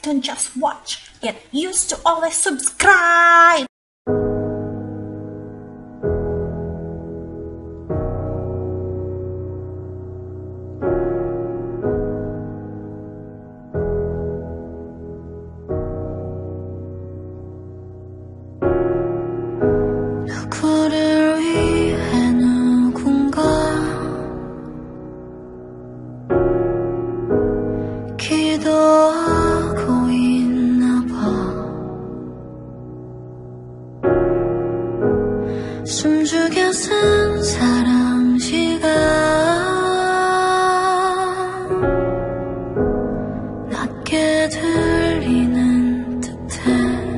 don't just watch. Get used to always subscribe. 누구를 위해 누군가 기도하고 있나 봐. 숨죽여 쓴 사랑 시간 낮게 들리는 듯해.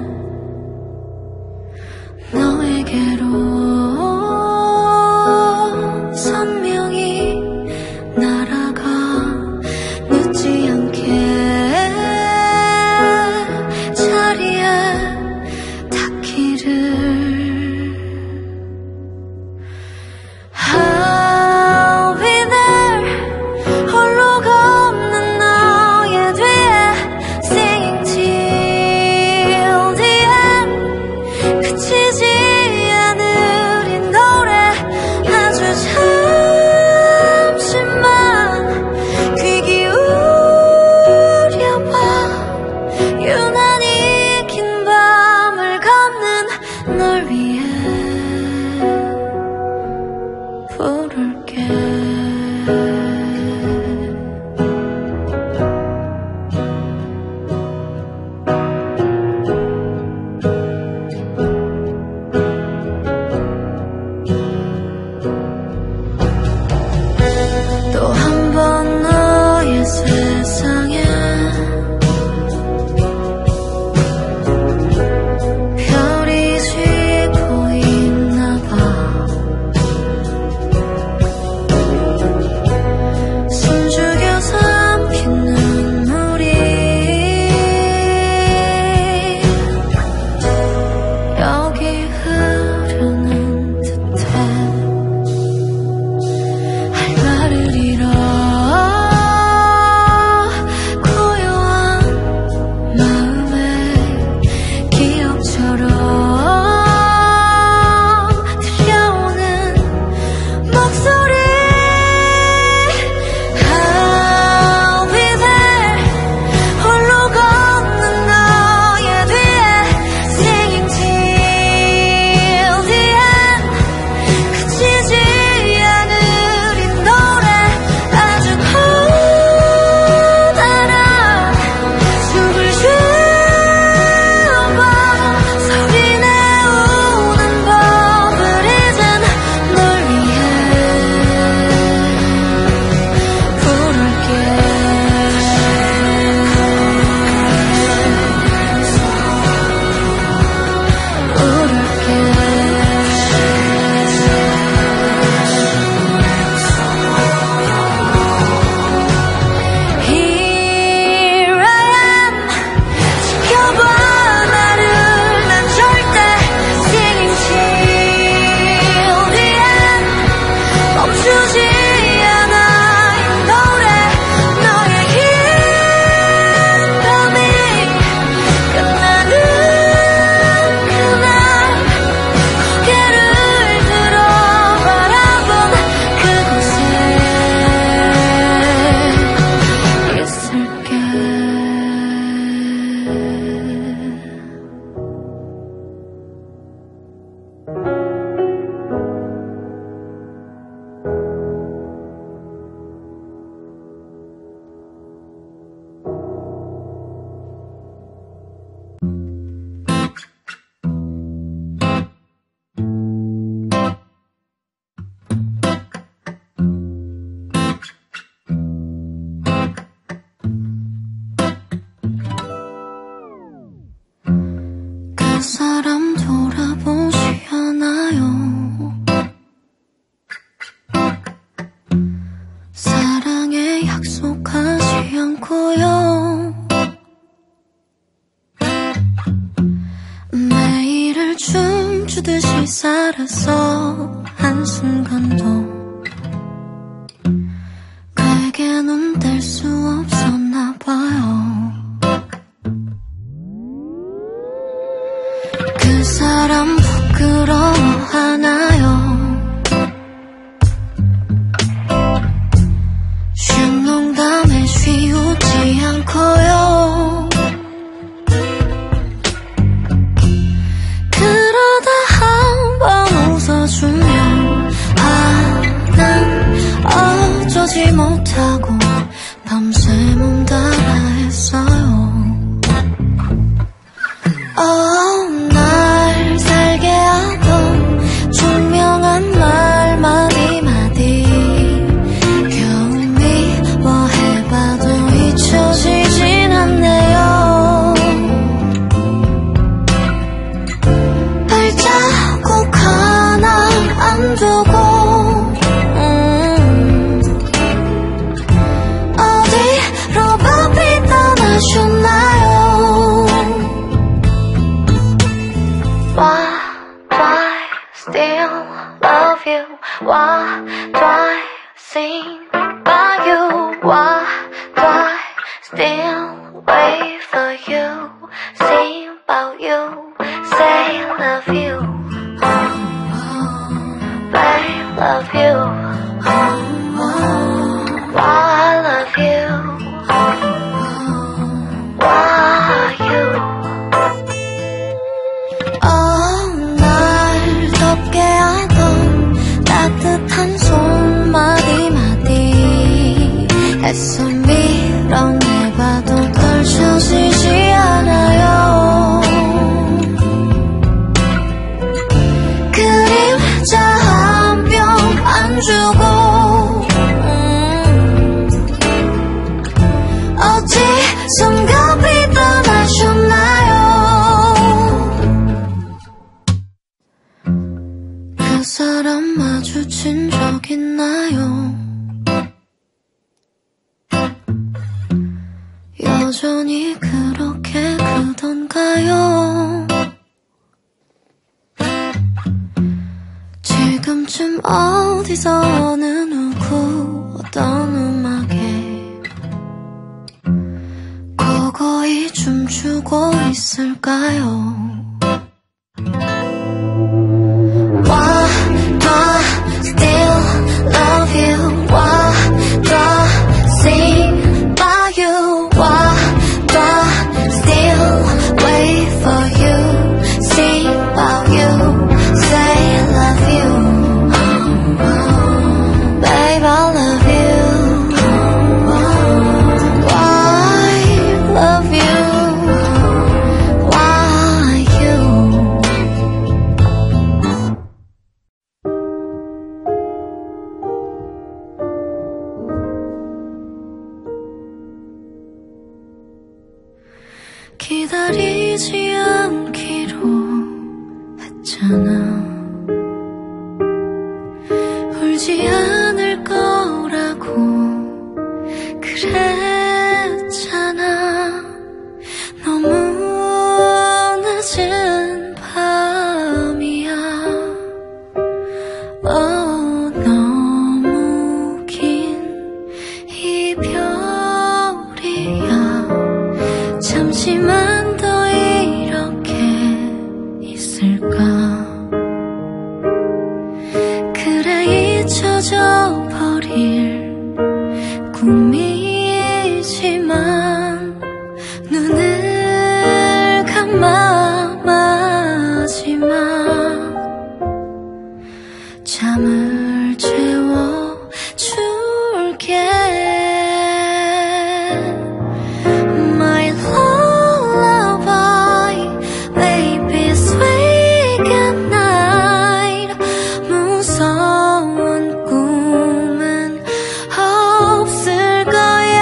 너에게로 선명히 날아가 늦지 않게 자리에 닿기를. I'll be there 홀로가 없는 너의 뒤에 Singing till the end. 그치지 않을 이 노래 아주 잠시만 귀 기울여봐. 유난히 긴 밤을 걷는 널 위해 부를게. 또 한 번 너의 세상에 별이 지고 있나 봐. 숨죽여 삼킨 눈물이 여기 흐르는 듯해. 할 말을 잃어 고요한 마음에 기억처럼 들려오는 목소리. I'll be there 홀로 걷는 너의 뒤에 Singing till the end. 그치지 않을 이 노래 아주 커다란 숨을 쉬어봐. 소리 내오는 법을 잊은 널 위해 부를게. Here I am 지켜봐 나를 난 절대 Singing till the end. 멈추지 않아 이 노래. 너의 긴 밤이 끝나는 그날 고개를 들어 바라본 그곳에 있을게. 그 사람 돌아보시나요? 사랑에 약속하지 않고요. 매일을 춤추듯이 살아서 한순간도 그에게는 뗄 수 없었나 봐요. 사람 부끄러워하나요? 쉰 농담에 쉬우지 않고요. 그러다 한번 웃어주면 난 어쩌지 못하고 밤새 몸달아 했어요. 날 살게 하던 총명한 말 마디마디 겨우 미워해봐도 잊혀지진 않네요. 발자국 하나 안 두고 어디로 바삐 떠나셨나요? Why do I still love you? Why do I sing by you? Why do I still wait for you? Sing about you, say love you, babe love you. Why love you? Why you? 날 덥게 하던 따뜻한 손 마디마디 애써 밀어내봐도 떨쳐지지 않아요. 그림자 한 뼘 안 주고 어디선가 비 떠나셨나요? 그 사람 마주친 적 있나요? 여전히 그렇게 크던가요? 지금쯤 어디서 어느 누구 어떤 음악에 고고히 춤추고 있을까요? Why do I still love you? Why do I sing by you? Why do I still wait for you? Sing about you, say love you, babe I love you. Why love you? Why you? 기다리지 않기로 했잖아. 울지 않을 거라고 그랬잖아. 너무 늦은 밤이야. 너무 긴 이별이야. 잠시만 더 이렇게 있을까? 그래 잊혀져 버릴 꿈이지만 눈을 감아 마지막 잠을 채워줄게. My lullaby, baby, sweet at night. 무서운 꿈은 없을 거야.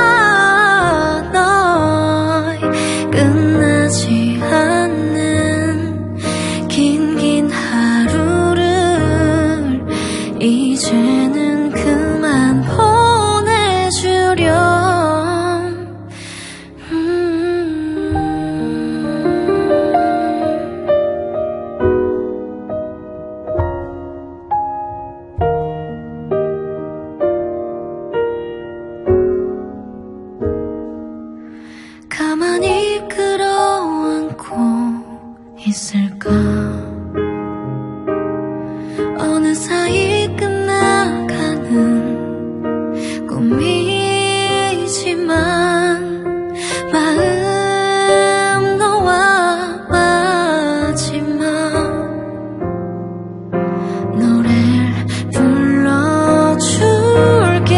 너의 끝나지 않는 긴 하루를 이제는 그만 보내주렴. 가만히 끌어안고 있을까? 어느 사이 끝나가는 꿈이지만 마음 너와 마지막 노래를 불러줄게.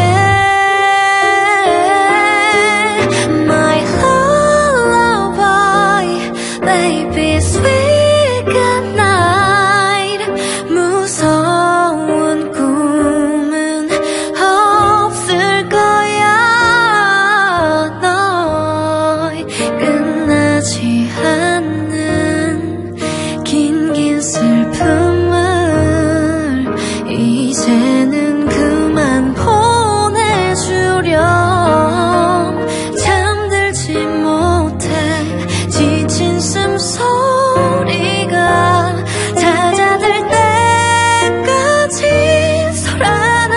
My lullaby, baby sweet good night. 무서운 꿈은 없을 거야. 너의 끝나지 않는 긴 슬픔을 이제는 그만 보내주렴. 잠들지 못해 지친 숨소리가 잦아들 때까지 소란한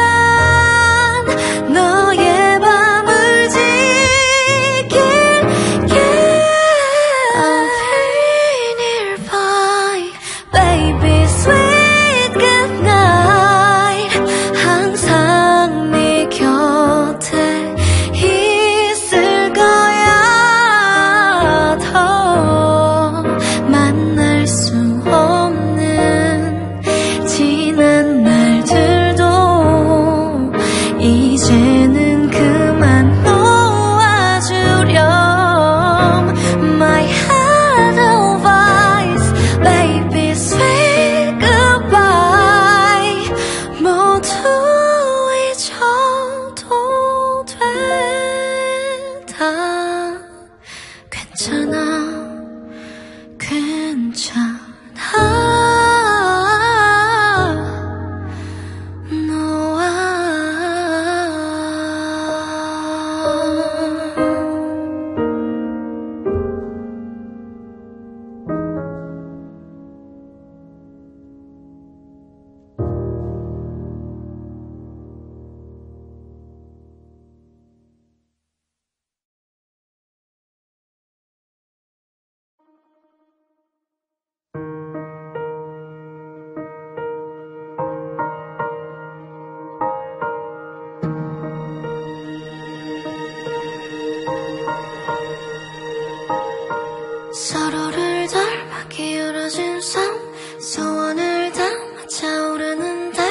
너의 밤을 지킬게. I'll be nearby, baby sweet good night. 항상 네 곁에 있을 거야. 더 만날 수 없는 지난 날들도 이제는 그만 놓아주렴. My advice, baby sweet goodbye. 모두 잊어도 돼. 다 괜찮아, 괜찮아. 너와 서로를 닮아 기울어진 삶, 소원을 담아 차오르는 달,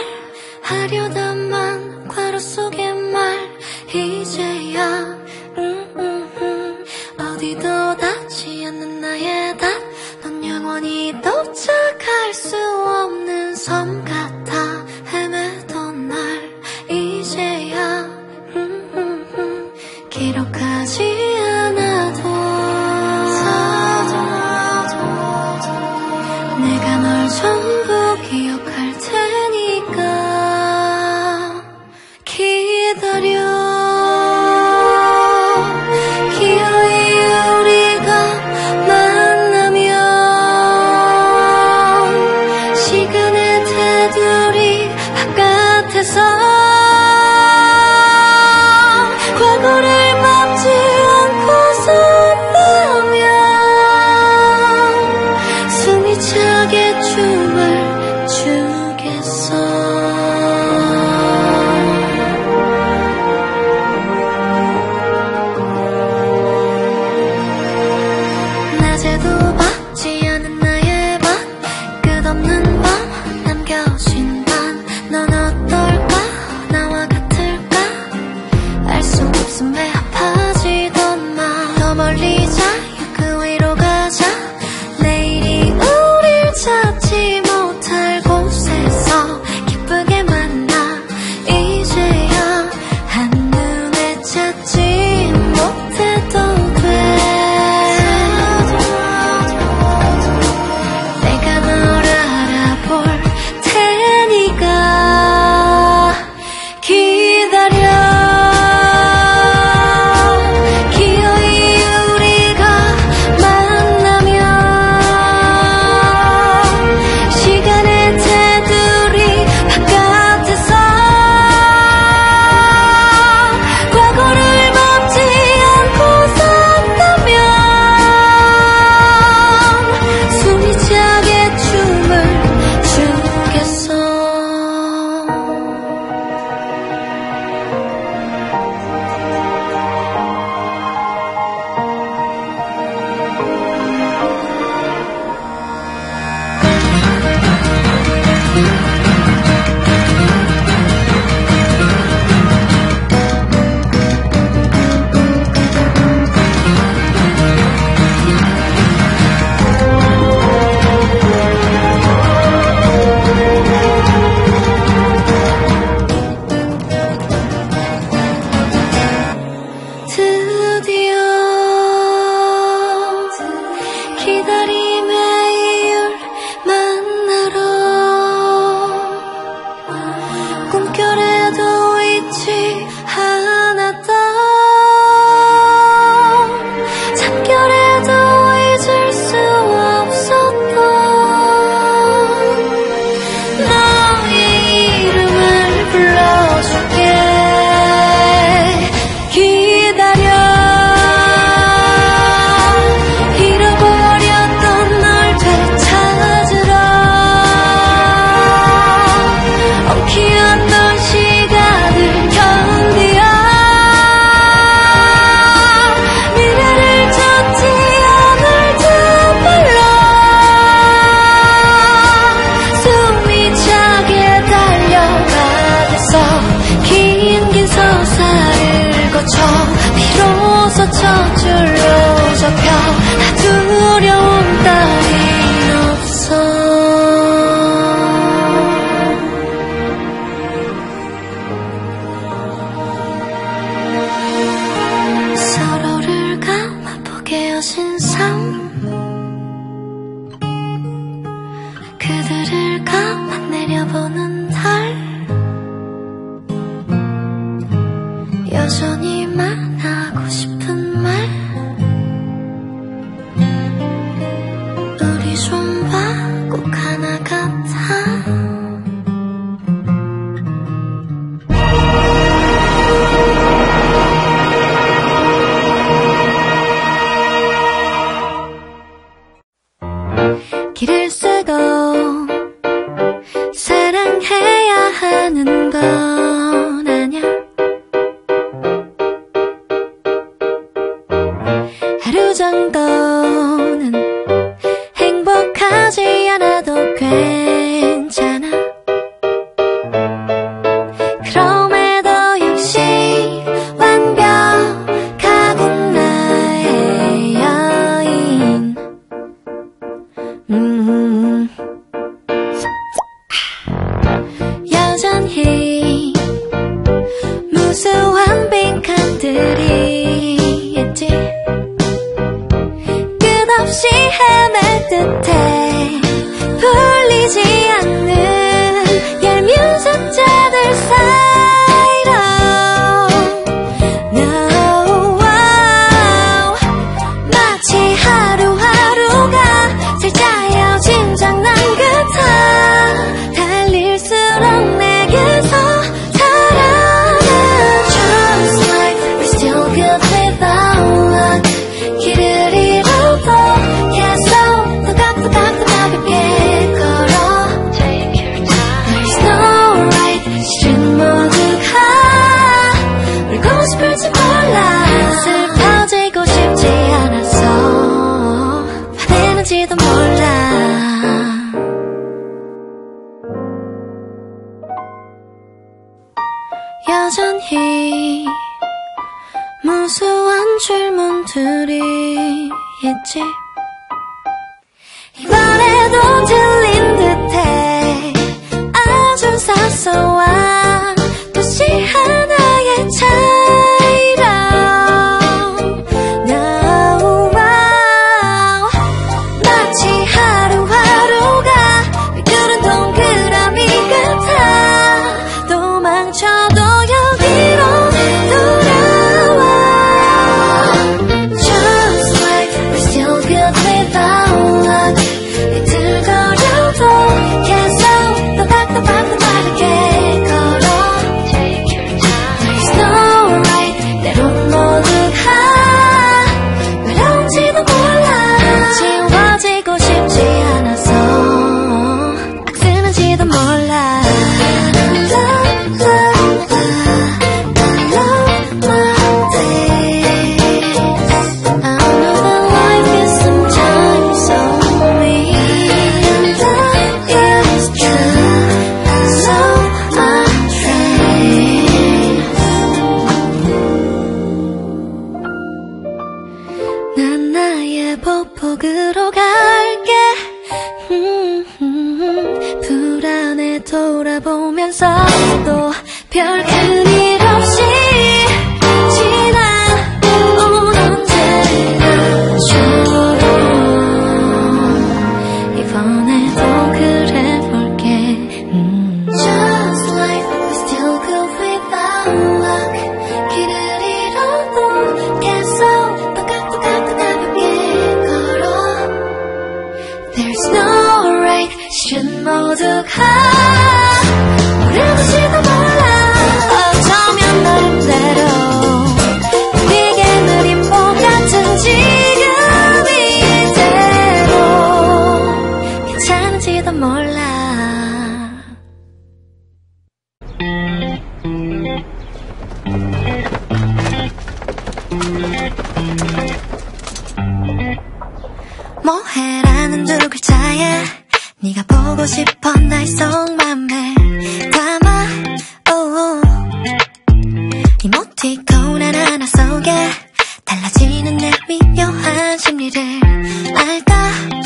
하려다만 괄호 속의 말. 이제야 어디도 닿지 않는 나의 단, 넌 영원히 도착할 수 없는 섬 같아 헤매던 날. 이제야 기록하지 않아도 내가 널 전부 기억할 테니까 기다려. 기어이 우리가 만나면 시간의 테두리 바깥에서 과거를 막지 않고 선다면 숨이 차게 춤을 추겠어. 낮에도 받지 않은 나의 밤, 끝없는 밤 남겨진 반. 넌 어떨까? 나와 같을까? 알 수 없음 왜 아파지던 맘. 더 멀리 자유 그 위로 가자. 내일이 우릴 찾지 못할 곳에서 기쁘게 만나. 이제야 한눈에 찾지 못해도 돼. 여신상 그들을 가만 내려보는 달 여전히 말하고 싶은 말 우리 좀 봐 꼭 하나 같아 길을 쓰고 사랑해야 하는 건 아냐 하루 정도는 행복하지 않아도 괜찮아 그럼에도 역시 완벽하군 나의 여인 여전히 무수한 빈칸들이 있지 끝없이 헤맬 듯해 풀리지 않는 얄미운 숫자들 사이로 No, wow. 마치 하루하루가 살짜여진 장난 같아 달릴수록 내게서 살아나 Just like we're still good without luck 길을 잃어도 계속 더 가볍게 걸어 There's no right 실은 모두가 울고 싶을지 몰라 슬퍼지고 싶지 않아서 화내는지도 몰라 여전히 무수한 질문들이 있지 이번에도 들린 듯해 아주 사소한 도시 하나의 차이로 No, wow. 마치 하루하루가 삐뚤은 동그라미 같아 도망쳐도 여기로 돌아와 Just like we're still good without luck 비틀거려도 계속 더 빠르게 걸어 There's no right 때론 모두가 외로운지도 몰라 지워지고 싶지 않아서 악쓰는지도 몰라 난 나의 보폭으로 갈게 불안해 돌아보면서도 별 큰일 없이 지나온 언제나처럼 이번에도 그래볼게 Just like we're still good without luck 길을 잃어도 계속 가볍게 걸어 There's no right 실은 모두가 모르는지도 몰라 어쩌면 나름대로 우리에게 느린 봄 같은 지금 이대로 괜찮은지도 몰라 뭐해라는 두 글자에 네가 보고 싶어 날 속맘에 담아 이모티콘 하나하나 속에 달라지는 내 미묘한 심리를 알까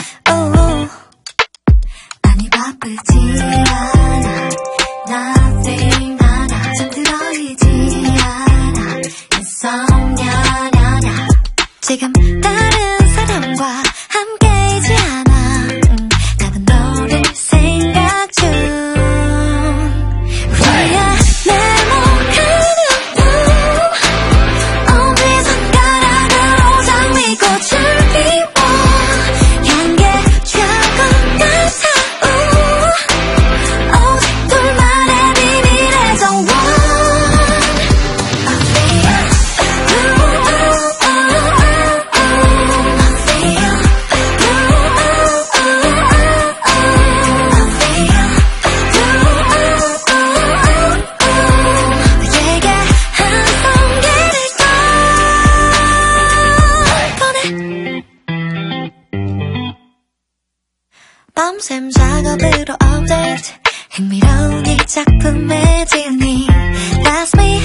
아니 바쁘지 않아 nothing 하나 잠들어있지 않아 insomnia 지금 다른 밤샘 작업으로 업데이트 흥미로운 이 작품의 진위 That's me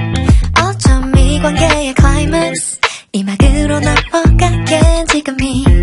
어쩜 이 관계의 클라이맥스 이 막으로 넘어가게 지금이